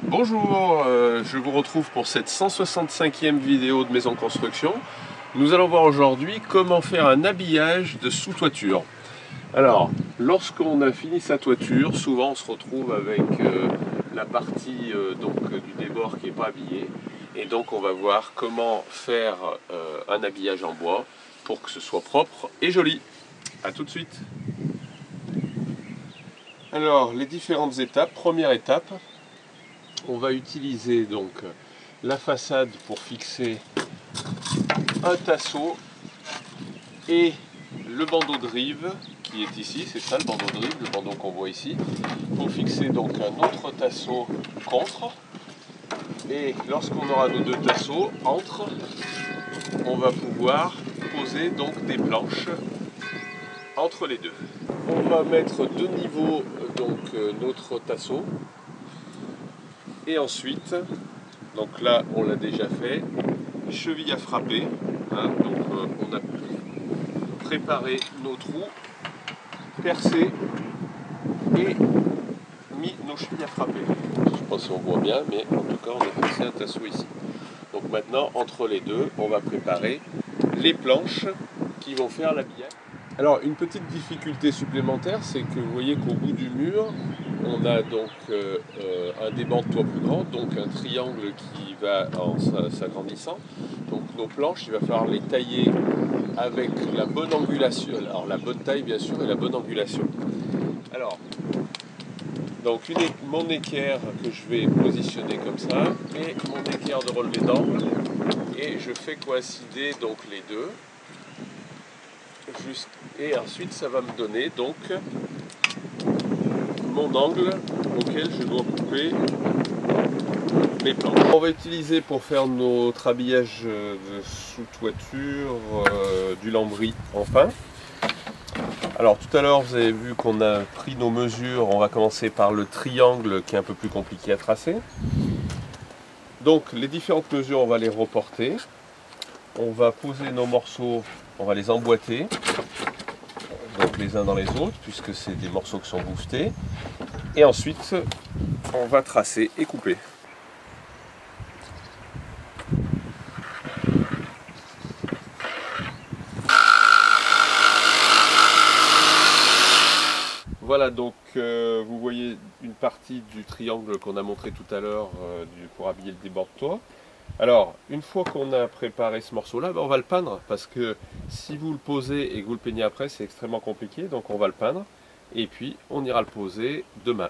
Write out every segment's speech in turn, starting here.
Bonjour, je vous retrouve pour cette 165e vidéo de Maison Construction. Nous allons voir aujourd'hui comment faire un habillage de sous-toiture. Alors, lorsqu'on a fini sa toiture, souvent on se retrouve avec la partie du débord qui n'est pas habillée. Et donc on va voir comment faire un habillage en bois pour que ce soit propre et joli. A tout de suite. Alors, les différentes étapes. Première étape, on va utiliser donc la façade pour fixer un tasseau et le bandeau de rive qui est ici, c'est ça le bandeau de rive, le bandeau qu'on voit ici, pour fixer donc un autre tasseau contre. Et lorsqu'on aura nos deux tasseaux entre, on va pouvoir poser donc des planches entre les deux. On va mettre de niveau donc notre tasseau. Et ensuite, donc là on l'a déjà fait, cheville à frapper, hein, donc on a préparé nos trous, percé et mis nos chevilles à frapper. Je ne sais pas si on voit bien, mais en tout cas on a fixé un tasseau ici. Donc maintenant entre les deux, on va préparer les planches qui vont faire l'habillage. Alors une petite difficulté supplémentaire, c'est que vous voyez qu'au bout du mur, on a donc un débord de toit plus grand, donc un triangle qui va en s'agrandissant. Donc nos planches, il va falloir les tailler avec la bonne angulation, alors la bonne taille bien sûr et la bonne angulation. Alors, donc mon équerre que je vais positionner comme ça et mon équerre de relevé d'angle, et je fais coïncider donc les deux. Et ensuite ça va me donner donc mon angle auquel je dois couper mes planches. On va utiliser pour faire notre habillage de sous-toiture du lambris en pin. Alors tout à l'heure vous avez vu qu'on a pris nos mesures, on va commencer par le triangle qui est un peu plus compliqué à tracer. Donc les différentes mesures on va les reporter, on va poser nos morceaux, on va les emboîter. Donc les uns dans les autres, puisque c'est des morceaux qui sont boostés. Et ensuite, on va tracer et couper. Voilà, donc vous voyez une partie du triangle qu'on a montré tout à l'heure pour habiller le débord de toit. Alors, une fois qu'on a préparé ce morceau-là, on va le peindre, parce que si vous le posez et que vous le peignez après, c'est extrêmement compliqué, donc on va le peindre, et puis on ira le poser demain.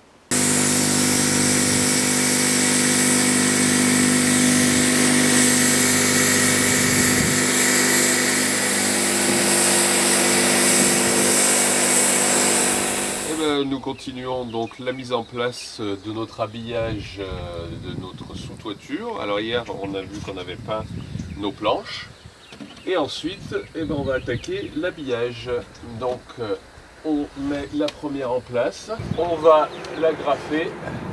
Nous continuons donc la mise en place de notre habillage de notre sous-toiture. Alors hier on a vu qu'on avait peint nos planches et ensuite on va attaquer l'habillage. Donc on met la première en place, on va l'agrafer.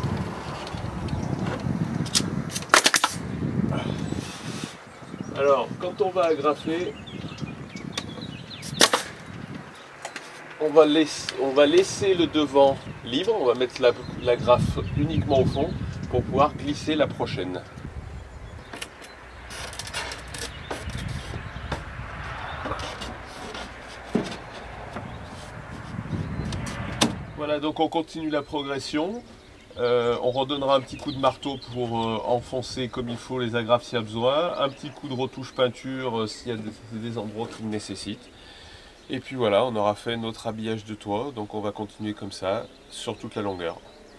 Alors quand on va agrafer, on va laisser le devant libre, on va mettre la grafe uniquement au fond pour pouvoir glisser la prochaine. Voilà, donc on continue la progression. On redonnera un petit coup de marteau pour enfoncer comme il faut les agrafes s'il y a besoin, un petit coup de retouche peinture s'il y a des endroits qui le nécessitent. Et puis voilà, on aura fait notre habillage de toit, donc on va continuer comme ça sur toute la longueur.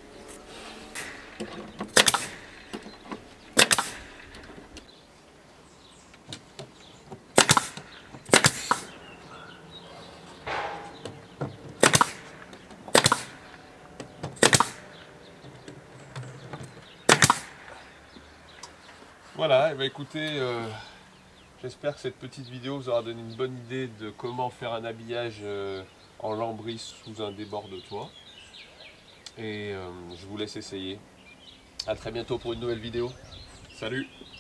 Voilà, et bien écoutez, j'espère que cette petite vidéo vous aura donné une bonne idée de comment faire un habillage en lambris sous un débord de toit. Et je vous laisse essayer. A très bientôt pour une nouvelle vidéo. Salut!